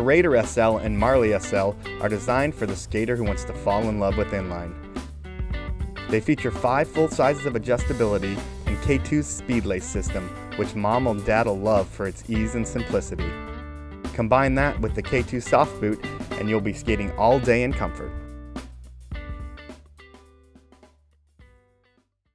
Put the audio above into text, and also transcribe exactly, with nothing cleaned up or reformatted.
Raider S L and Marlee S L are designed for the skater who wants to fall in love with inline. They feature five full sizes of adjustability and K two's speed lace system, which Mom and Dad'll love for its ease and simplicity. Combine that with the K two soft boot and you'll be skating all day in comfort.